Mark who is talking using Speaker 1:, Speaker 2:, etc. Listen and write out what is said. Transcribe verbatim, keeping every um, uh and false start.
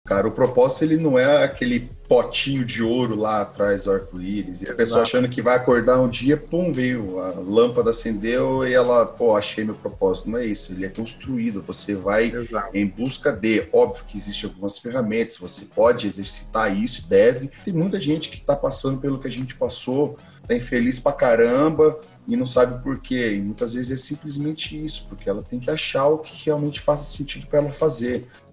Speaker 1: Cara, o propósito ele não é aquele potinho de ouro lá atrás do arco-íris. E a pessoa achando que vai acordar um dia, pum, veio, a lâmpada acendeu e ela, pô, achei meu propósito. Não é isso, ele é construído. Você vai
Speaker 2: Exato.
Speaker 1: em busca de. Óbvio que existem algumas ferramentas, você pode exercitar isso, deve. Tem muita gente que está passando pelo que a gente passou, tá infeliz pra caramba e não sabe por quê. E muitas vezes é simplesmente isso, porque ela tem que achar o que realmente faça sentido para ela fazer.